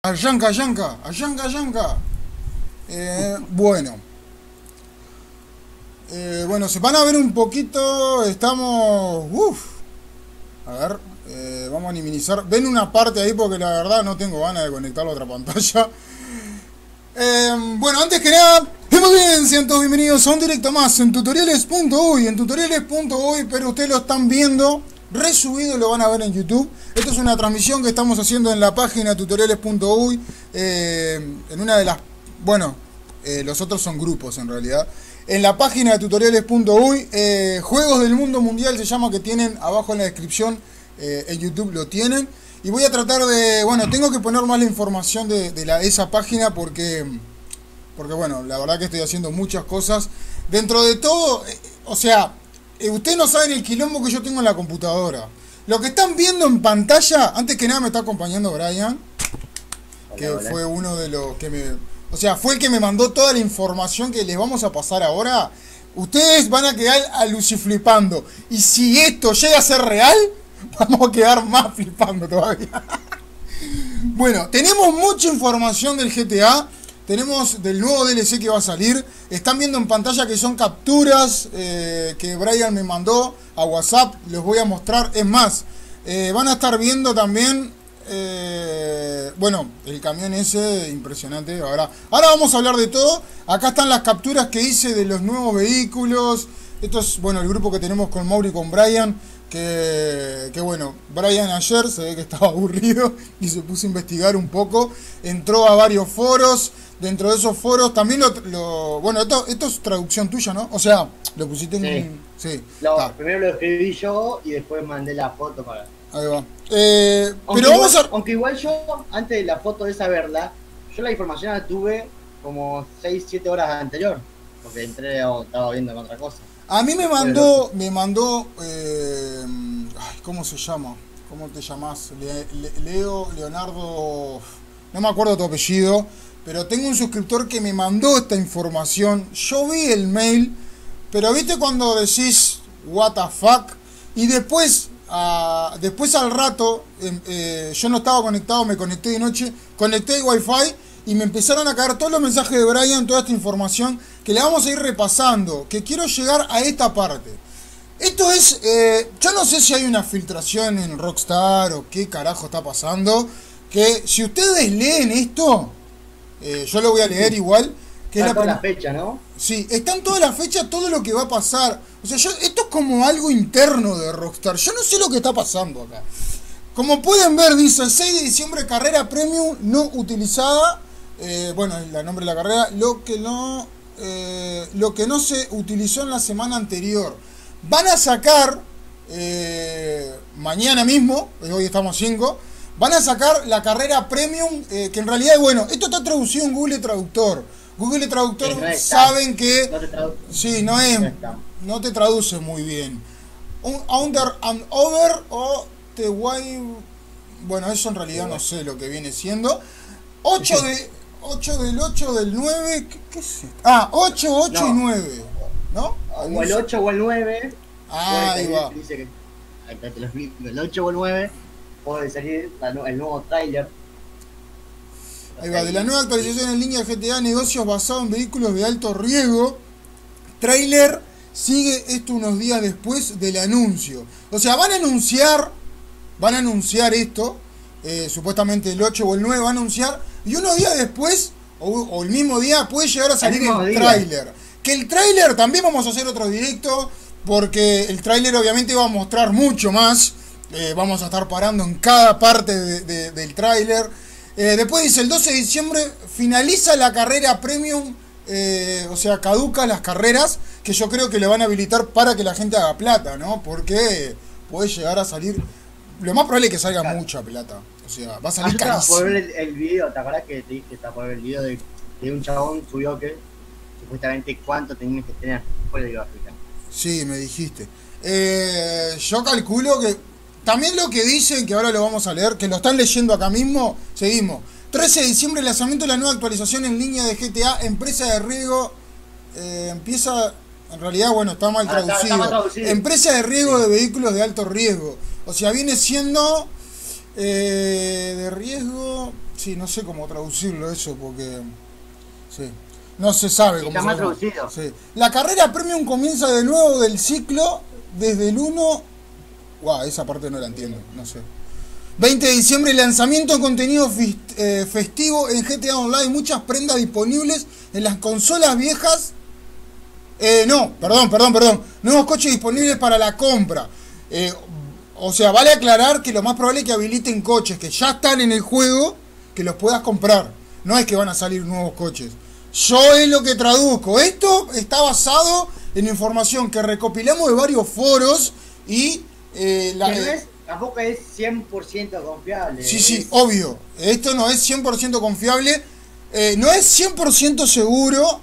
Allanca, allanca, allanca, allanca. Bueno, bueno, se van a ver un poquito. Estamos. A ver, vamos a minimizar. Ven una parte ahí porque la verdad no tengo ganas de conectar la otra pantalla. Bueno, antes que nada, muy bien, sean todos bienvenidos a un directo más en tutoriales.uy. En tutoriales.uy, pero ustedes lo están viendo resubido, lo van a ver en YouTube. Esto es una transmisión que estamos haciendo en la página tutoriales.uy, en una de las, bueno, los otros son grupos en realidad. En la página de tutoriales.uy, Juegos del Mundo Mundial se llama, que tienen abajo en la descripción, en YouTube lo tienen. Y voy a tratar de, bueno, tengo que poner más la información de esa página porque bueno, la verdad que estoy haciendo muchas cosas. Dentro de todo, o sea, ustedes no saben el quilombo que yo tengo en la computadora. Lo que están viendo en pantalla, antes que nada me está acompañando Brian, que hola. Fue uno de los que me... O sea, fue el que me mandó toda la información que les vamos a pasar ahora. Ustedes van a quedar aluciflipando. Y si esto llega a ser real, vamos a quedar más flipando todavía. Bueno, tenemos mucha información del GTA. Tenemos del nuevo DLC que va a salir. Están viendo en pantalla que son capturas que Brian me mandó a WhatsApp. Les voy a mostrar. Es más, van a estar viendo también, bueno, el camión ese impresionante. Ahora vamos a hablar de todo. Acá están las capturas que hice de los nuevos vehículos. Esto es, bueno, el grupo que tenemos con Mauri y con Brian. Que bueno, Brian ayer se ve que estaba aburrido y se puso a investigar un poco. Entró a varios foros. Dentro de esos foros también bueno, esto es traducción tuya, ¿no? O sea, lo pusiste en... Sí. Primero lo escribí yo y después mandé la foto para... Ahí va. Pero vamos a... Aunque igual yo, antes de la foto de esa verla, yo la información la tuve como 6-7 horas anterior. Porque entré o estaba viendo en otra cosa. A mí me mandó, ¿cómo se llama? ¿Cómo te llamás? Leonardo, no me acuerdo tu apellido, pero tengo un suscriptor que me mandó esta información. Yo vi el mail, pero viste cuando decís what the fuck, y después al rato, yo no estaba conectado, me conecté de noche, conecté el wifi y me empezaron a caer todos los mensajes de Brian, toda esta información que le vamos a ir repasando, que quiero llegar a esta parte. Esto es, yo no sé si hay una filtración en Rockstar o qué carajo está pasando, que si ustedes leen esto, yo lo voy a leer igual, que está toda la fecha, ¿no? Sí, está en toda la fecha, todo lo que va a pasar. O sea, esto es como algo interno de Rockstar, yo no sé lo que está pasando acá. Como pueden ver, dice 6 de diciembre, carrera premium no utilizada. Bueno, el nombre de la carrera, lo que no se utilizó en la semana anterior. Van a sacar mañana mismo, hoy estamos 5, van a sacar la carrera premium, que en realidad, bueno, esto está traducido en Google Traductor. Google Traductor saben que no sí, no te traduce muy bien. Under and over o the way, bueno, eso en realidad no sé lo que viene siendo. 8 del 8 del 9, ¿qué es esto? 8 no. Y 9, ¿no? O el 8 o el 9. Ahí va. Dice que, el 8 o el 9 puede salir el nuevo tráiler. Ahí va, de la nueva actualización en línea de GTA, negocios basados en vehículos de alto riesgo. Tráiler sigue esto unos días después del anuncio. O sea, van a anunciar esto, supuestamente el 8 o el 9 va a anunciar, y unos días después, o el mismo día, puede llegar a salir el tráiler. Que el tráiler también vamos a hacer otro directo, porque el tráiler obviamente va a mostrar mucho más. Vamos a estar parando en cada parte del tráiler. Después dice, el 12 de diciembre finaliza la carrera premium, o sea, caduca las carreras, que yo creo que le van a habilitar para que la gente haga plata, ¿no? Porque puede llegar a salir, lo más probable es que salga mucha plata. O sea, va a salir carísimo. Por ver el video, ¿te acuerdas que te dije que está por ver el video de un chabón subió que supuestamente cuánto tenías que tener? Después le iba a explicar. Sí, me dijiste. Yo calculo que también lo que dicen, que ahora lo vamos a leer, que lo están leyendo acá mismo, seguimos. 13 de diciembre, lanzamiento de la nueva actualización en línea de GTA, empresa de riesgo, empieza, en realidad, bueno, está mal traducido. Está mal traducido. Empresa de riesgo de vehículos de alto riesgo. O sea, viene siendo de riesgo, Sí, no sé cómo traducirlo eso, porque... Sí. No se sabe cómo está mal traducido. Sí. La carrera premium comienza de nuevo del ciclo desde el 1... Guau, esa parte no la entiendo, no sé. 20 de diciembre, lanzamiento de contenido festivo en GTA Online. Muchas prendas disponibles en las consolas viejas. No, perdón. Nuevos coches disponibles para la compra. O sea, vale aclarar que lo más probable es que habiliten coches que ya están en el juego, que los puedas comprar. No es que van a salir nuevos coches. Yo es lo que traduzco. Esto está basado en información que recopilamos de varios foros y... tampoco es 100% confiable. Sí, obvio. Esto no es 100% confiable. No es 100% seguro,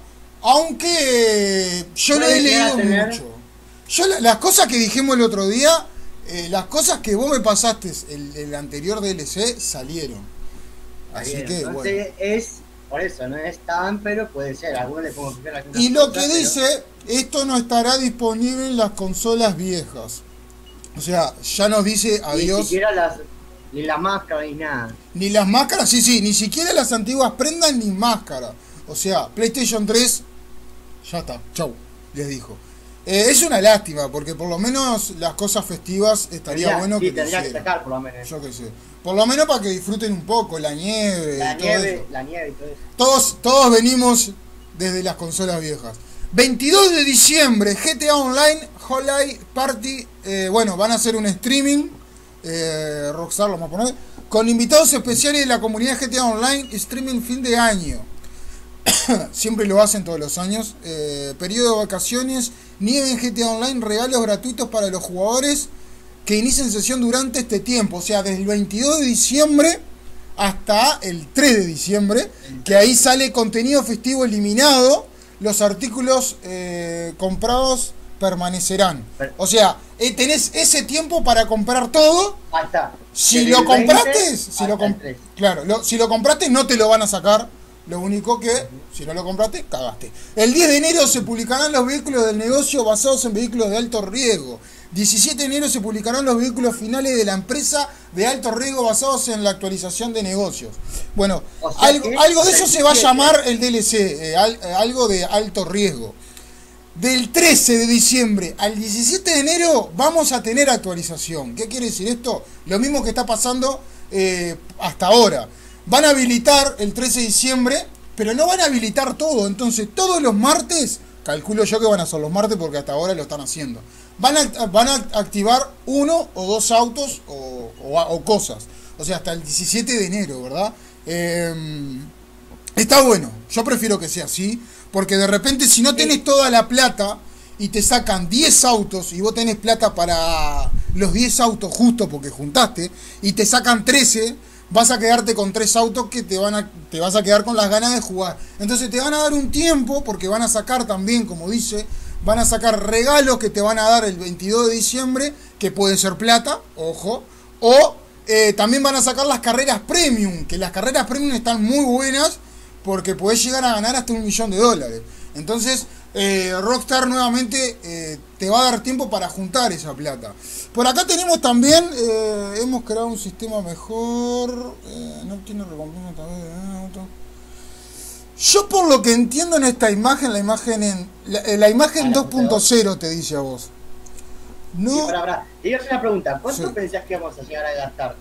aunque yo lo he leído mucho. Las cosas que dijimos el otro día, las cosas que vos me pasaste el anterior DLC salieron. Así que, entonces, bueno. es por eso, no es tan, pero puede ser. Algunos le pongo confiar. Y lo que dice, esto no estará disponible en las consolas viejas. O sea, ya nos dice adiós. Ni siquiera ni la máscara ni nada. Ni las máscaras, sí, ni siquiera las antiguas prendas ni máscara. O sea, PlayStation 3, ya está, chau, les dijo. Es una lástima, porque por lo menos las cosas festivas estaría bueno que tendría que sacar por lo menos. Yo qué sé. Por lo menos para que disfruten un poco la nieve y todo eso. Todos venimos desde las consolas viejas. 22 de diciembre, GTA Online, Holiday Party. Bueno, van a hacer un streaming. Rockstar lo vamos a poner. Con invitados especiales de la comunidad GTA Online. Streaming fin de año. Siempre lo hacen todos los años. Periodo de vacaciones. Nieve en GTA Online. Regalos gratuitos para los jugadores que inicien sesión durante este tiempo. O sea, desde el 22 de diciembre hasta el 3 de diciembre. Que ahí sale contenido festivo eliminado. Los artículos comprados permanecerán. O sea, tenés ese tiempo para comprar todo. Ahí está. Si lo compraste, si lo compraste no te lo van a sacar. Lo único que, si no lo compraste, cagaste. El 10 de enero se publicarán los vehículos del negocio basados en vehículos de alto riesgo. 17 de enero se publicarán los vehículos finales de la empresa de alto riesgo basados en la actualización de negocios. Bueno, algo de eso se va a llamar el DLC, algo de alto riesgo. Del 13 de diciembre al 17 de enero vamos a tener actualización. ¿Qué quiere decir esto? Lo mismo que está pasando hasta ahora. Van a habilitar el 13 de diciembre, pero no van a habilitar todo. Entonces todos los martes, calculo yo que van a ser los martes porque hasta ahora lo están haciendo, van a activar 1 o 2 autos o cosas. O sea, hasta el 17 de enero, ¿verdad? Está bueno. Yo prefiero que sea así. Porque de repente si no tenés toda la plata y te sacan 10 autos y vos tenés plata para los 10 autos justo porque juntaste y te sacan 13, vas a quedarte con 3 autos que te vas a quedar con las ganas de jugar. Entonces te van a dar un tiempo porque van a sacar también, como dice, van a sacar regalos que te van a dar el 22 de diciembre, que puede ser plata, ojo, o también van a sacar las carreras premium, que las carreras premium están muy buenas porque podés llegar a ganar hasta $1 millón. Entonces Rockstar nuevamente te va a dar tiempo para juntar esa plata. Por acá tenemos también, hemos creado un sistema mejor, no tiene recompensa también de auto. Yo por lo que entiendo en esta imagen, la imagen 2.0 te dice a vos. No. Sí, te iba a hacer una pregunta, ¿cuánto pensás que vamos a llegar a gastar?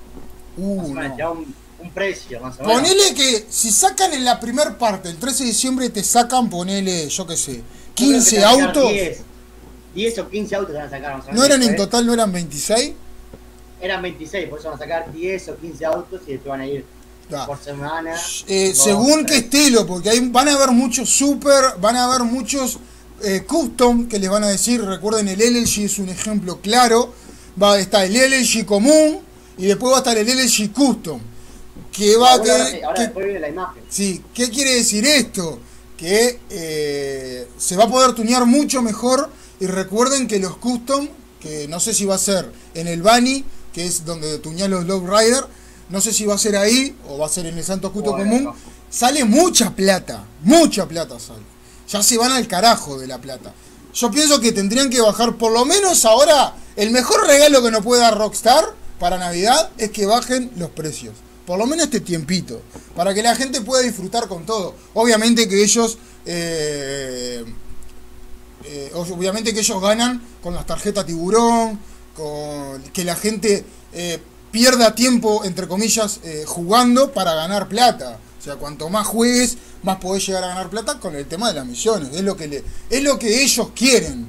Un precio, más o menos. Ponele que si sacan en la primer parte, el 13 de diciembre te sacan, ponele, yo qué sé, 15 autos. 10 o 15 autos te van a sacar, más o menos. ¿No eran en total, no eran 26? Eran 26, por eso van a sacar 10 o 15 autos y después van a ir por semana. Según qué estilo, porque ahí van a haber muchos super, van a haber muchos custom que les van a decir. Recuerden, el LLG es un ejemplo claro. Va a estar el LLG común y después va a estar el LLG custom. Que va ahora después viene la imagen. Sí, ¿qué quiere decir esto? Que se va a poder tunear mucho mejor. Y recuerden que los custom, que no sé si va a ser en el Bunny, que es donde tunean los Love Rider, no sé si va a ser ahí o va a ser en el Santos Custom común, sale mucha plata sale. Ya se van al carajo de la plata. Yo pienso que tendrían que bajar, por lo menos ahora, el mejor regalo que nos puede dar Rockstar para Navidad es que bajen los precios. por lo menos este tiempito, para que la gente pueda disfrutar con todo. Obviamente que ellos ganan con las tarjetas tiburón, con que la gente pierda tiempo, entre comillas, jugando para ganar plata. O sea, cuanto más juegues, más podés llegar a ganar plata con el tema de las misiones. Es lo que ellos quieren.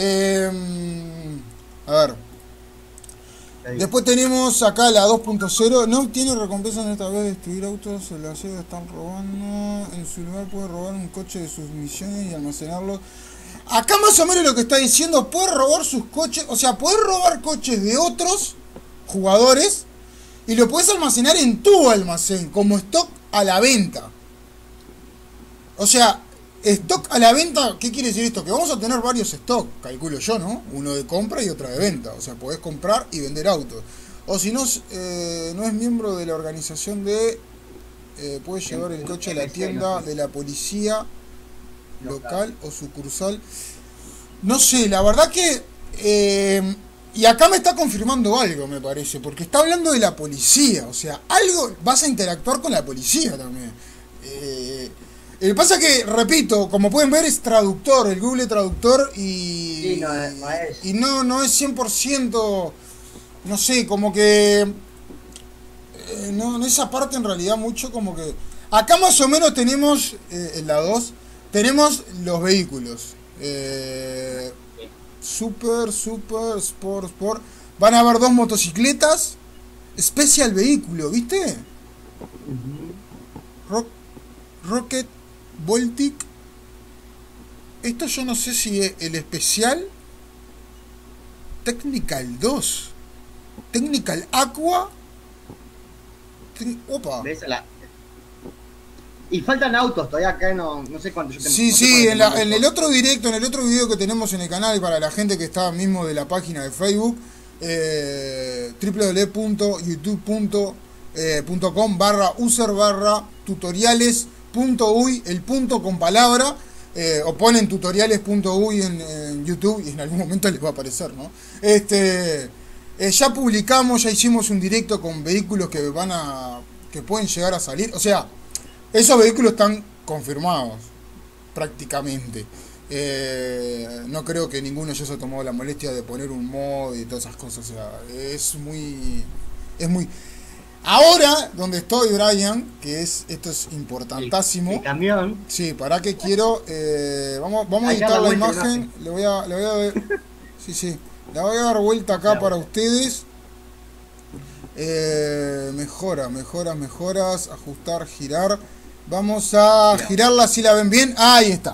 A ver. Después tenemos acá la 2.0. No tiene recompensa en esta vez de destruir autos. Se la están robando. En su lugar puede robar un coche de sus misiones y almacenarlo. Acá más o menos lo que está diciendo, puede robar sus coches. O sea, puedes robar coches de otros jugadores y lo puedes almacenar en tu almacén como stock a la venta. O sea, stock a la venta, ¿qué quiere decir esto? Que vamos a tener varios stock, calculo yo, ¿no? Uno de compra y otro de venta. O sea, podés comprar y vender autos. O si no, no es miembro de la organización de... puede llevar el coche a la tienda de la policía local o sucursal. No sé, la verdad que... y acá me está confirmando algo, me parece, porque está hablando de la policía. O sea, algo vas a interactuar con la policía también. Lo que pasa que, repito, como pueden ver es traductor, el Google Traductor y... Sí, no es. Y no es 100%, no sé, como que... no, en esa parte en realidad mucho como que... Acá más o menos tenemos, en la 2, tenemos los vehículos. Super, Sport. Van a haber 2 motocicletas. Special vehículo, ¿viste? Rocket Voltic. Esto yo no sé si es el especial. Technical 2. Technical Aqua. Opa. Y faltan autos todavía acá, no sé cuántos yo tengo. Sí, en el otro directo, en el otro video que tenemos en el canal, y para la gente que está mismo de la página de Facebook, www.youtube.com/user/tutoriales.uy, el punto con palabra, o ponen tutoriales.uy en YouTube y en algún momento les va a aparecer, ¿no? Ya publicamos, ya hicimos un directo con vehículos que pueden llegar a salir, o sea, esos vehículos están confirmados, prácticamente. No creo que ninguno ya se ha tomado la molestia de poner un mod y todas esas cosas. O sea, es muy... Ahora, donde estoy, Brian, esto es importantísimo. El camión. Sí, para que quiero... vamos a editar la imagen. Le voy a ver... Sí. La voy a dar vuelta acá para ustedes. Mejoras, ajustar, girar. Vamos a girarla si la ven bien. Ahí está.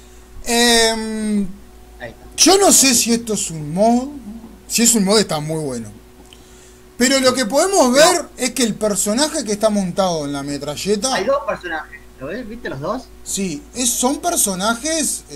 Yo no sé si esto es un mod. Si es un mod está muy bueno. Pero lo que podemos ver es que el personaje que está montado en la metralleta... Hay 2 personajes. ¿Lo ves? ¿Viste los 2? Sí, son personajes...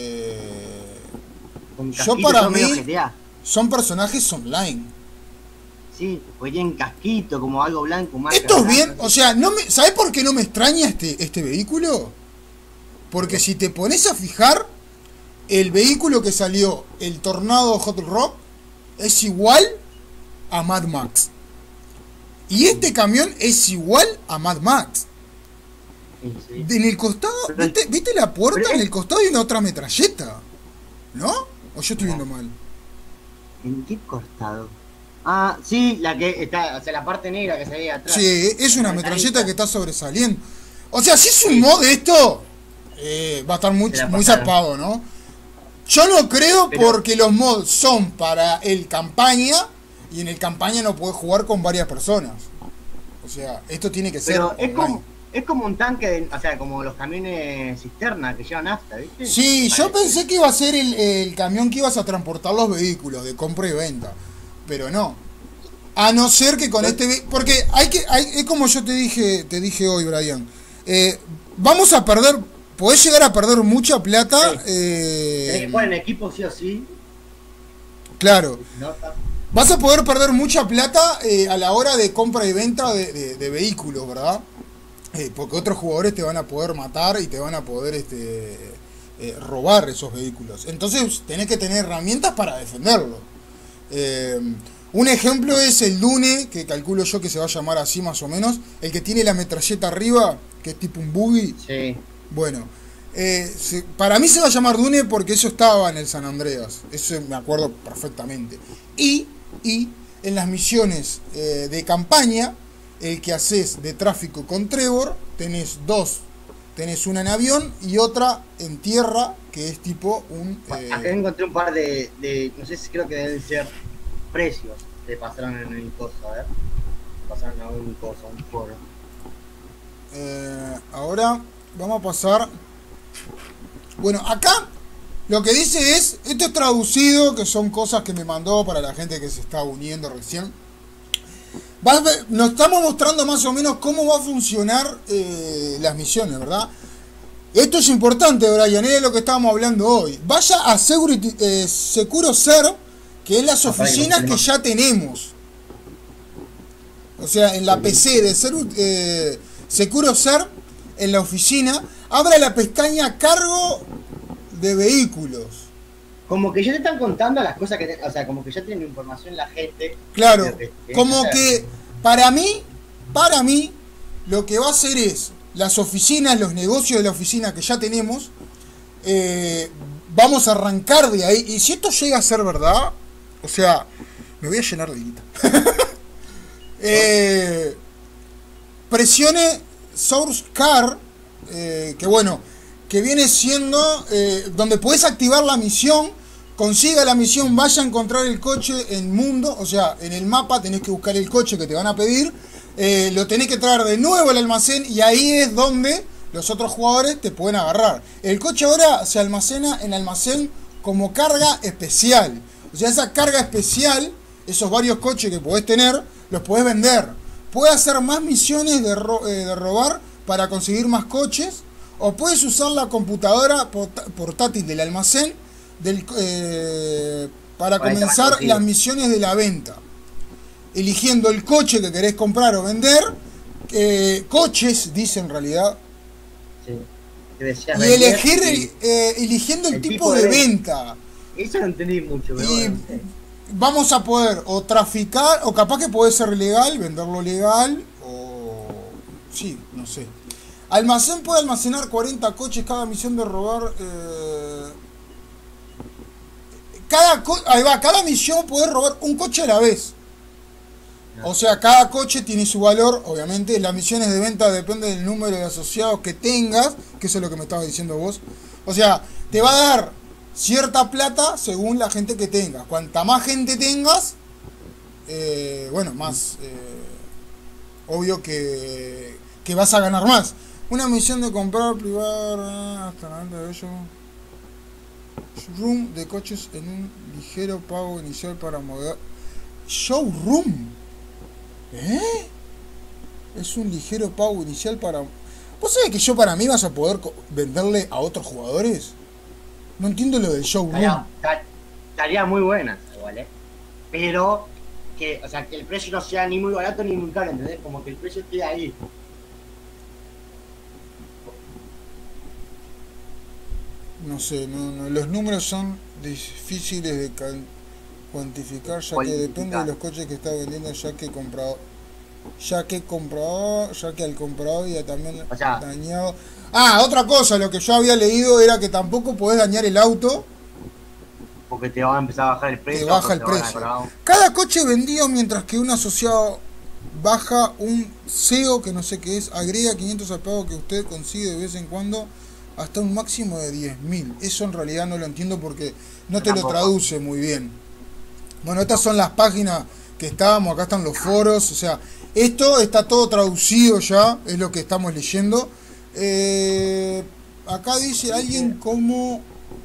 yo para mí... Son personajes online. Sí, porque tienen casquito, como algo blanco. Esto es bien, o sea, ¿sabés por qué no me extraña este vehículo? Porque si te pones a fijar, el vehículo que salió, el Tornado Hot Rock, es igual a Mad Max. Y este camión es igual a Mad Max. Sí. En el costado, ¿viste la puerta? En el costado hay una otra metralleta, ¿no? ¿O yo estoy viendo mal? ¿En qué costado? Ah, sí, la que está, o sea, la parte negra que se ve atrás. Sí, es una metralleta que está sobresaliendo. O sea, si es un mod de esto, va a estar muy zarpado, ¿no? Yo no creo, porque los mods son para el campaña, y en el campaña no puedes jugar con varias personas. O sea, esto tiene que ser online. Es como un tanque, o sea, como los camiones cisterna que llevan nafta, ¿viste? Sí, yo pensé que iba a ser el camión que ibas a transportar los vehículos de compra y venta. Pero no. A no ser que con porque es como yo te dije hoy, Brian. Vamos a perder, podés llegar a perder mucha plata. Sí. Tenés que poner en equipo sí o sí. Claro. Vas a poder perder mucha plata a la hora de compra y venta de vehículos, ¿verdad? Porque otros jugadores te van a poder matar y te van a poder robar esos vehículos. Entonces tenés que tener herramientas para defenderlo. Un ejemplo es el Dune, que calculo yo que se va a llamar así más o menos, el que tiene la metralleta arriba, que es tipo un buggy. Sí. Bueno, para mí se va a llamar Dune porque eso estaba en el San Andreas, eso me acuerdo perfectamente. Y en las misiones de campaña, el que haces de tráfico con Trevor, tenés dos. Tenés una en avión y otra en tierra, que es tipo un... Acá encontré un par de no sé si creo que deben ser precios que pasaron en el coso, a ver. Pasaron a un coso, a un foro. Ahora vamos a pasar... Bueno, acá lo que dice es... Esto es traducido, que son cosas que me mandó para la gente que se está uniendo recién. Nos estamos mostrando más o menos cómo va a funcionar las misiones, ¿verdad? Esto es importante, Brian, es de lo que estábamos hablando hoy. Vaya a SecuroServe, que es las oficinas que ya tenemos. O sea, en la PC de SecuroServe, en la oficina, abra la pestaña Cargo de Vehículos. Como que ya te están contando las cosas que... O sea, como que ya tienen información la gente. Claro, como que para mí, lo que va a hacer es las oficinas, los negocios de la oficina que ya tenemos, vamos a arrancar de ahí. Y si esto llega a ser verdad, o sea, me voy a llenar de guita. Presione Source Car, que bueno, que viene siendo donde podés activar la misión. Consiga la misión, vaya a encontrar el coche en mundo, o sea, en el mapa tenés que buscar el coche que te van a pedir, lo tenés que traer de nuevo al almacén y ahí es donde los otros jugadores te pueden agarrar. El coche ahora se almacena en almacén como carga especial, o sea, esa carga especial, esos varios coches que podés tener, los podés vender. Puedes hacer más misiones de robar para conseguir más coches, o puedes usar la computadora portátil del almacén para comenzar las misiones de la venta, eligiendo el coche que querés comprar o vender, coches dice en realidad, sí. Y elegir eligiendo el tipo de venta. Eso no entendí mucho, pero y bueno, vamos a poder o traficar, o capaz que puede ser legal, venderlo legal, o sí, no sé. Almacén puede almacenar 40 coches, cada misión de robar cada misión puede robar un coche a la vez. O sea, cada coche tiene su valor, obviamente. Las misiones de venta dependen del número de asociados que tengas, que eso es lo que me estabas diciendo vos. O sea, te va a dar cierta plata según la gente que tengas. Cuanta más gente tengas, bueno, más obvio que vas a ganar más. Una misión de comprar, privar, hasta la venta de ellos. Showroom de coches en un ligero pago inicial para mover. Showroom. Es un ligero pago inicial para... ¿Vos sabés que yo para mí vas a poder venderle a otros jugadores? No entiendo lo del showroom. Estaría muy buena igual, pero que, o sea, que el precio no sea ni muy barato ni muy caro, ¿entendés? Como que el precio esté ahí. No sé, no, los números son difíciles de cuantificar, ya que depende de los coches que está vendiendo, ya que al comprador y también dañado. Otra cosa, lo que yo había leído era que tampoco podés dañar el auto, porque te va a empezar a bajar el precio. Te baja el precio. Cada coche vendido mientras que un asociado baja un CEO, que no sé qué es, agrega 500 al pago que usted consigue de vez en cuando, hasta un máximo de 10.000. Eso en realidad no lo entiendo porque no te lo traduce muy bien. Bueno, estas son las páginas que estábamos, acá están los foros, o sea, esto está todo traducido ya, es lo que estamos leyendo. Acá dice alguien como...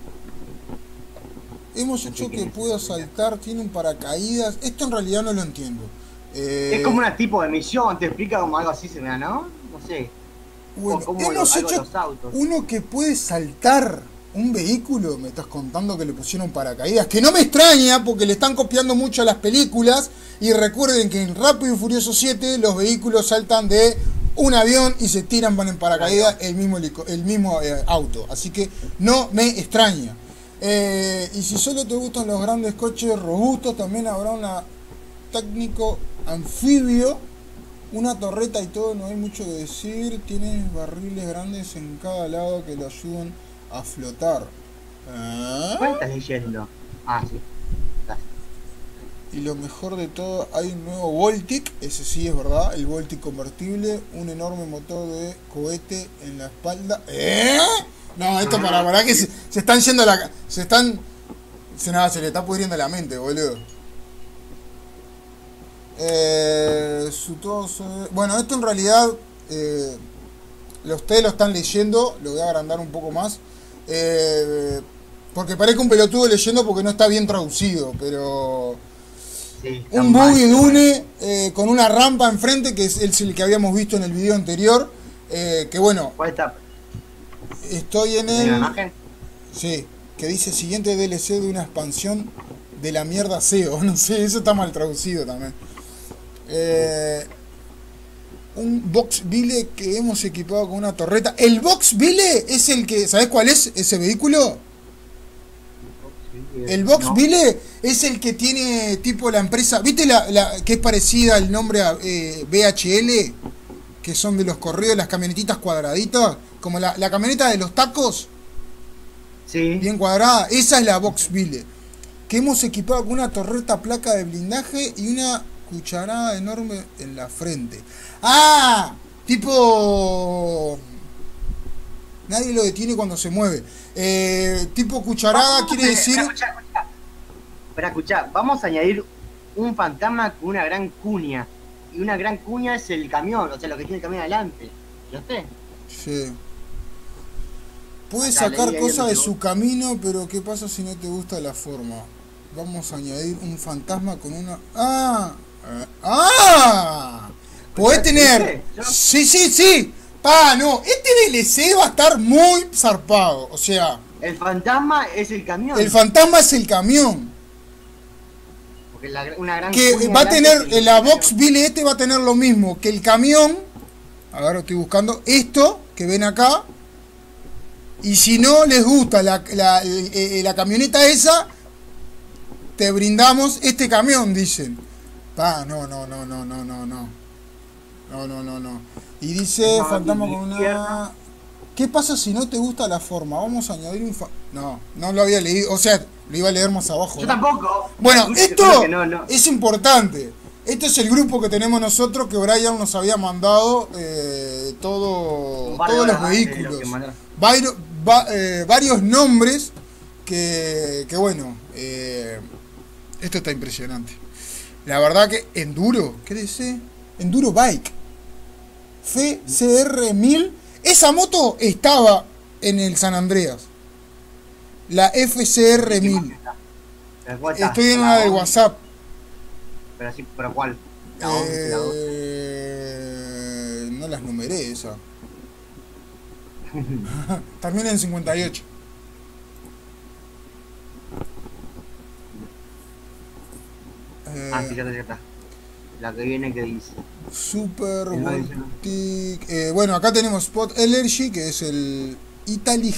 Hemos hecho que pueda saltar, tiene un paracaídas. Esto en realidad no lo entiendo. Es como una tipo de misión, te explica como algo así, se me da, ¿no? No sé. Bueno, hemos hecho uno que puede saltar un vehículo. Me estás contando que le pusieron paracaídas, que no me extraña porque le están copiando mucho a las películas. Y recuerden que en Rápido y Furioso 7 los vehículos saltan de un avión y se tiran, van en paracaídas el mismo auto. Así que no me extraña. Y si solo te gustan los grandes coches robustos, también habrá una técnico anfibio, una torreta y todo, no hay mucho que decir. Tiene barriles grandes en cada lado que lo ayudan a flotar. ¿Cuál estás leyendo? Ah, sí. Y lo mejor de todo, hay un nuevo Voltic, ese sí es verdad, el Voltic convertible, un enorme motor de cohete en la espalda. No, esto para que se están yendo se le está pudriendo la mente, boludo. Bueno, esto en realidad ustedes lo están leyendo, lo voy a agrandar un poco más. Porque parece un pelotudo leyendo porque no está bien traducido, pero... Sí, un buggy Dune con una rampa enfrente, que es el que habíamos visto en el video anterior. Que bueno... ¿Cuál está? Estoy en el... imagen? Sí, que dice siguiente DLC de una expansión de la mierda SEO. No sé, eso está mal traducido también. Un Voxville que hemos equipado con una torreta. El Voxville es el que... ¿Sabés cuál es ese vehículo? El Voxville es el que tiene tipo la empresa... ¿Viste que es parecida al nombre a BHL? Que son de los correos, las camionetitas cuadraditas. Como la camioneta de los tacos. Sí. Bien cuadrada. Esa es la Voxville. Que hemos equipado con una torreta, placa de blindaje y una cucharada enorme en la frente. ¡Ah! Tipo... Nadie lo detiene cuando se mueve. Tipo cucharada quiere decir... Escuchá, vamos a añadir un fantasma con una gran cuña. Y una gran cuña es el camión, o sea, lo que tiene el camión adelante. ¿Viste? Sí. Puede sacar cosas de su camino, pero ¿qué pasa si no te gusta la forma? Vamos a añadir un fantasma con una... Podés tener... Sí. No, este DLC va a estar muy zarpado, o sea... El fantasma es el camión. El fantasma es el camión. Porque una gran... Que va a tener, la Voxville va a tener lo mismo que el camión. A ver, estoy buscando esto que ven acá. Y si no les gusta la camioneta esa, te brindamos este camión, dicen. No. Y dice fantasma con una... ¿Qué pasa si no te gusta la forma? Vamos a añadir un... No lo había leído. O sea, lo iba a leer más abajo. Yo tampoco. Bueno, esto es importante. Este es el grupo que tenemos nosotros, que Brian nos había mandado todos los vehículos. Varios nombres que bueno, esto está impresionante. La verdad que Enduro, ¿qué dice? Enduro Bike. FCR1000. Esa moto estaba en el San Andreas. La FCR1000. Estoy en una de WhatsApp. ¿Pero cuál? No las numeré esa. También en 58. Cierta. La que viene que dice Super Voltic. Bueno, acá tenemos Spot Energy, que es el Italy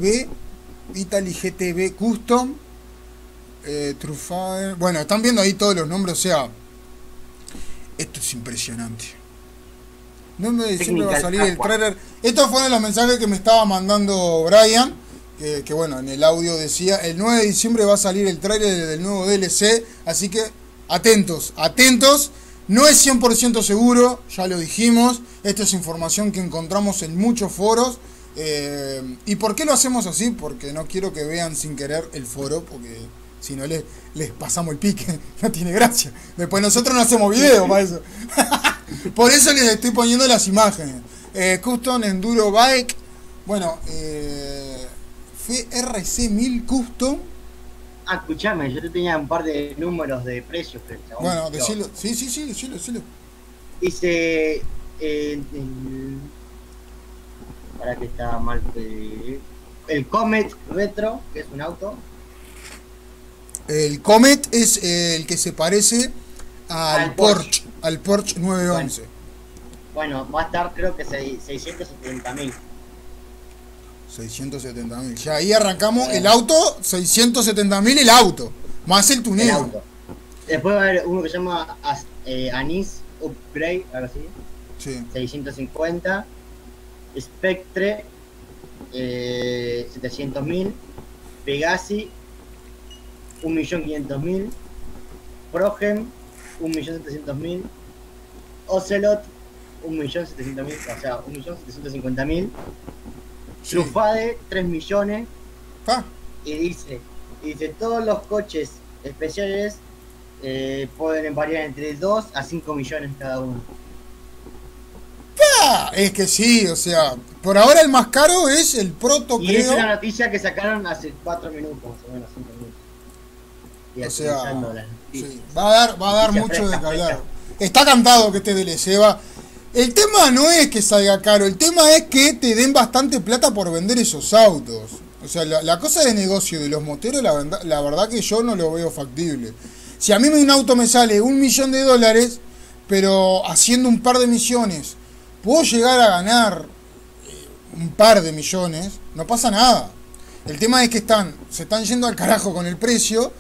GTB Custom. Truffaut. Bueno, están viendo ahí todos los nombres, o sea, esto es impresionante. 9 de diciembre va a salir el trailer. Estos fueron los mensajes que me estaba mandando Brian. Que bueno, en el audio decía: el 9 de diciembre va a salir el trailer del nuevo DLC. Así que atentos. No es 100% seguro, ya lo dijimos. Esto es información que encontramos en muchos foros. ¿Y por qué lo hacemos así? Porque no quiero que vean sin querer el foro, porque si no les pasamos el pique, no tiene gracia. Después nosotros no hacemos video para eso. Por eso les estoy poniendo las imágenes. Custom Enduro Bike. Bueno, FRC1000 Custom. Escuchame, yo te tenía un par de números de precios. Bueno, decilo. Sí, decilo. Dice... para que está mal. El Comet Retro, que es un auto. El Comet es el que se parece al Porsche 911. Bueno, va a estar creo que 670.000. 670.000. Ya ahí arrancamos el auto, 670.000 el auto, más el tuneo. Después va a haber uno que se llama Anis Upgrade, algo así. Sí. 650. Spectre, 700.000. Pegasi, 1.500.000. Progen, 1.700.000. Ocelot, 1.700.000, o sea, 1.750.000. Sí. Trufade, 3 millones. Ah. Y dice, todos los coches especiales pueden variar entre 2 a 5 millones cada uno. Es que sí, o sea, por ahora el más caro es el Proto, y creo. es una noticia que sacaron hace 4 minutos, más o menos 5 minutos. Y o sea, sí, va a dar mucho de que hablar. Está cantado que este DLC va. El tema no es que salga caro, el tema es que te den bastante plata por vender esos autos. O sea, la cosa de negocio de los moteros, la verdad que yo no lo veo factible. Si a mí un auto me sale $1.000.000, pero haciendo un par de misiones puedo llegar a ganar un par de millones, no pasa nada. El tema es que se están yendo al carajo con el precio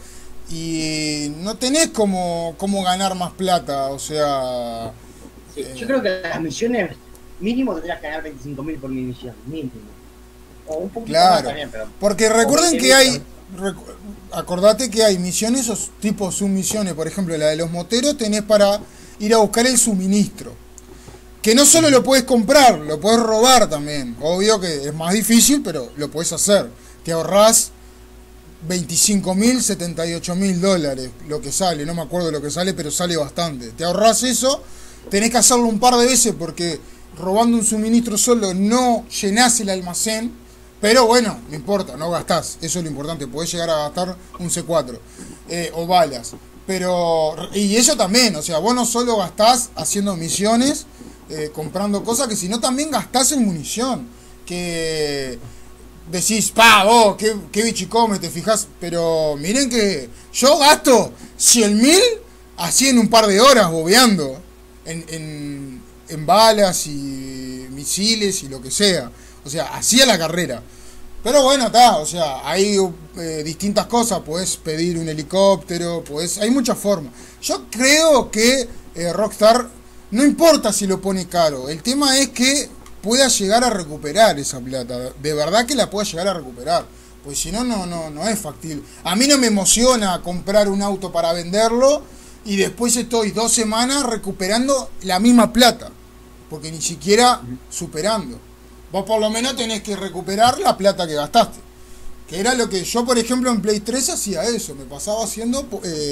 y no tenés como ganar más plata, o sea... Sí, yo creo que las misiones mínimo tendrías que ganar 25.000 por mi misión, mínimo. O un poquito más también, pero... Porque recuerden que hay... Acordate que hay misiones o tipo submisiones, por ejemplo, la de los moteros tenés para ir a buscar el suministro. Que no solo lo puedes comprar, lo puedes robar también. Obvio que es más difícil, pero lo puedes hacer. Te ahorrás 25.000, $78.000, lo que sale, no me acuerdo lo que sale, pero sale bastante. Te ahorrás eso, tenés que hacerlo un par de veces porque robando un suministro solo no llenás el almacén. Pero bueno, no importa, no gastás, eso es lo importante, podés llegar a gastar un C4 o balas. Pero, y eso también, o sea, vos no solo gastás haciendo misiones, comprando cosas, que si no también gastás en munición. Que decís, vos, qué bichicome, te fijás. Pero miren que yo gasto 100.000 así en un par de horas, bobeando. En balas y misiles y lo que sea. O sea, así a la carrera. Pero bueno, está, o sea, hay distintas cosas. Podés pedir un helicóptero, hay muchas formas. Yo creo que Rockstar, no importa si lo pone caro, el tema es que pueda llegar a recuperar esa plata. De verdad que la pueda llegar a recuperar. Pues si no, no es factible. A mí no me emociona comprar un auto para venderlo y después estoy 2 semanas recuperando la misma plata. Porque ni siquiera superando. Vos por lo menos tenés que recuperar la plata que gastaste. Que era lo que yo, por ejemplo, en Play 3 hacía eso. Me pasaba haciendo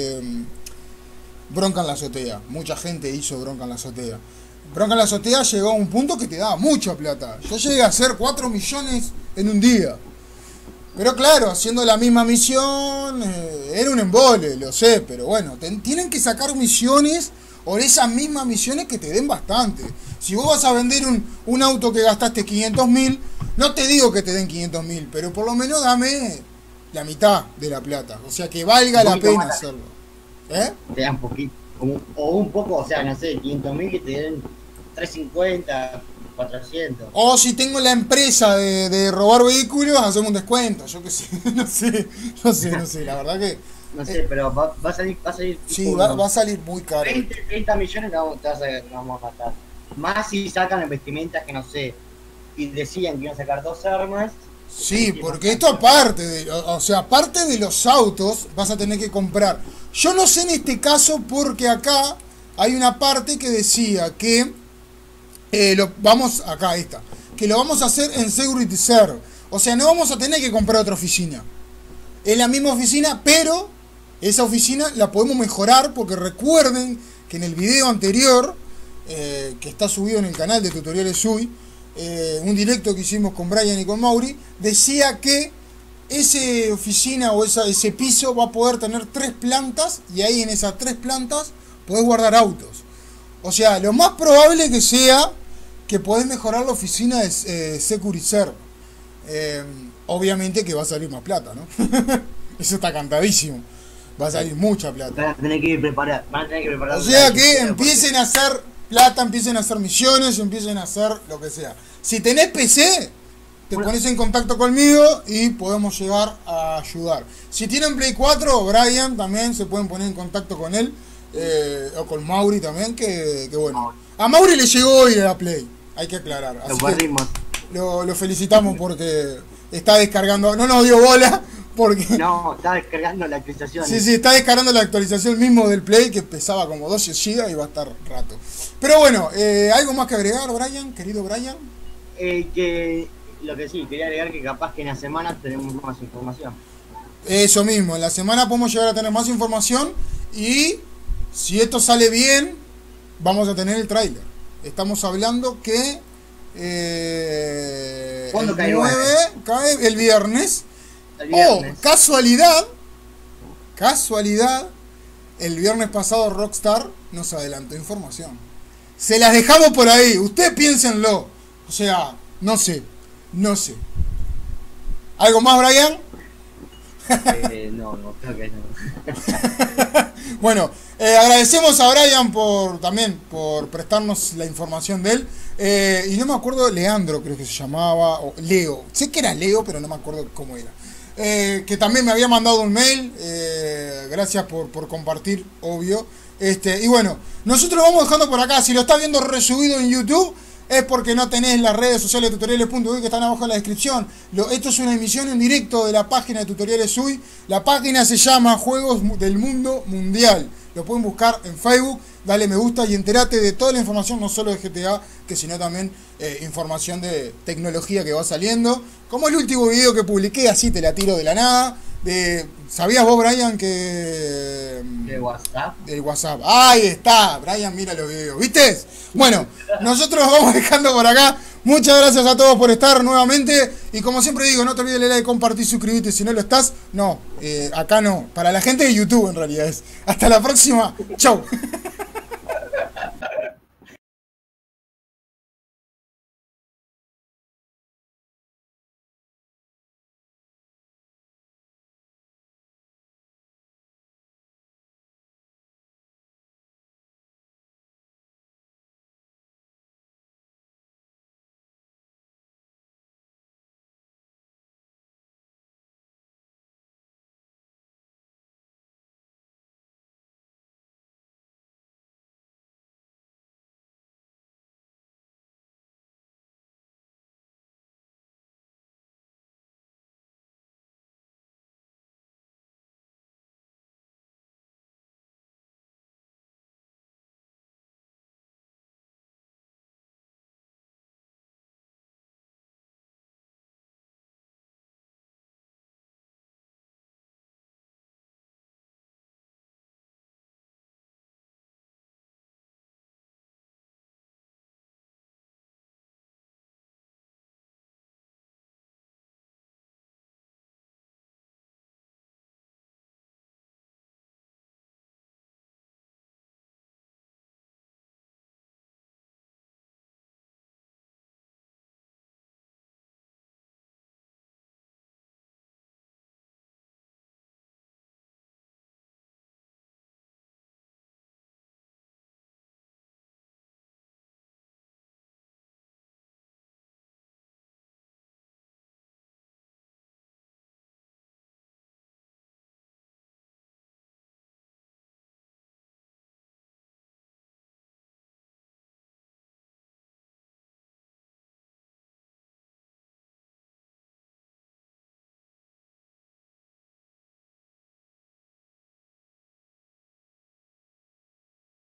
bronca en la azotea. Mucha gente hizo bronca en la azotea. Bronca en la azotea llegó a un punto que te daba mucha plata. Yo llegué a hacer 4 millones en un día. Pero claro, haciendo la misma misión, era un embole, lo sé. Pero bueno, tienen que sacar misiones o esas mismas misiones que te den bastante. Si vos vas a vender un auto que gastaste 500.000, no te digo que te den 500.000, pero por lo menos dame la mitad de la plata. O sea, que valga la pena hacerlo. Te dan poquito, o un poco, o sea, no sé, 500.000 que te den 350, 400. O si tengo la empresa de robar vehículos, hacemos un descuento. Yo qué sé, no sé, la verdad que... No sé, pero va a salir. Sí, va a salir muy caro. 30 millones no vamos a gastar. Más si sacan vestimentas que no sé. Y decían que iban a sacar 2 armas. Sí, porque esto aparte, aparte de los autos, vas a tener que comprar. Yo no sé en este caso porque acá hay una parte que decía que que lo vamos a hacer en Security Serve. O sea, no vamos a tener que comprar otra oficina. Es la misma oficina, pero esa oficina la podemos mejorar porque recuerden que en el video anterior, que está subido en el canal de Tutoriales Sui, un directo que hicimos con Brian y con Mauri, decía que esa oficina o ese piso va a poder tener 3 plantas y ahí en esas 3 plantas podés guardar autos. O sea, lo más probable que sea que podés mejorar la oficina de Security Serve. Obviamente que va a salir más plata, ¿no? Eso está cantadísimo. Va a salir mucha plata. Van a tener que preparar. O sea que empiecen a hacer plata, empiecen a hacer misiones, empiecen a hacer lo que sea. Si tenés PC, te pones en contacto conmigo y podemos llegar a ayudar. Si tienen Play 4, Brian también se pueden poner en contacto con él, o con Mauri también, que bueno. A Mauri le llegó hoy a la Play, hay que aclarar. Así que lo felicitamos porque está descargando, no nos dio bola. Porque... No, está descargando la actualización. Sí, está descargando la actualización mismo del Play, que pesaba como 12 GB y va a estar rato. Pero bueno, ¿algo más que agregar, Brian, querido Brian? Que lo que sí, quería agregar que capaz que en la semana tenemos más información. Eso mismo, en la semana podemos llegar a tener más información y si esto sale bien, vamos a tener el tráiler. Estamos hablando que ¿cuándo el 9 cae el viernes. Casualidad, el viernes pasado Rockstar nos adelantó información. Se las dejamos por ahí, ustedes piénsenlo. O sea, no sé. ¿Algo más, Brian? No, creo que no. Bueno, agradecemos a Brian también por prestarnos la información de él. Y no me acuerdo, Leandro creo que se llamaba, o Leo. Sé que era Leo, pero no me acuerdo cómo era. Que también me había mandado un mail. Gracias por compartir, obvio. Y bueno, nosotros vamos dejando por acá. Si lo estás viendo resubido en YouTube, es porque no tenés las redes sociales de tutoriales.uy que están abajo en la descripción. Esto es una emisión en directo de la página de Tutoriales Uy. La página se llama Juegos del Mundo Mundial. Lo pueden buscar en Facebook, dale me gusta y entérate de toda la información, no solo de GTA, sino también información de tecnología que va saliendo. Como el último video que publiqué, así te la tiro de la nada. ¿Sabías vos, Brian, que... ¿De WhatsApp? Del WhatsApp. Ahí está, Brian mira los videos, ¿viste? Bueno, nosotros vamos dejando por acá. Muchas gracias a todos por estar nuevamente. Y como siempre digo, no te olvides de like, compartir, suscribirte. Si no lo estás, no, acá no. Para la gente de YouTube en realidad es. Hasta la próxima. Chau.